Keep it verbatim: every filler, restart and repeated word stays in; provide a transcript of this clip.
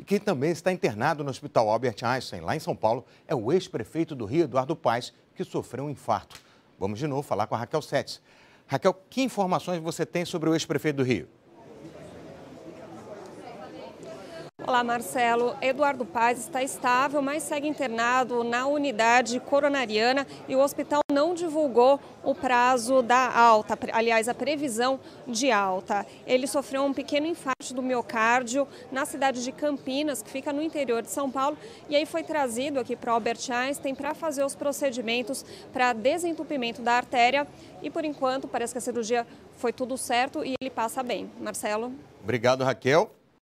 E quem também está internado no Hospital Albert Einstein, lá em São Paulo, é o ex-prefeito do Rio, Eduardo Paes, que sofreu um infarto. Vamos de novo falar com a Raquel Setz. Raquel, que informações você tem sobre o ex-prefeito do Rio? Olá, Marcelo. Eduardo Paes está estável, mas segue internado na unidade coronariana e o hospital não divulgou o prazo da alta, aliás, a previsão de alta. Ele sofreu um pequeno infarto do miocárdio na cidade de Campinas, que fica no interior de São Paulo, e aí foi trazido aqui para o Albert Einstein para fazer os procedimentos para desentupimento da artéria e, por enquanto, parece que a cirurgia foi tudo certo e ele passa bem. Marcelo? Obrigado, Raquel.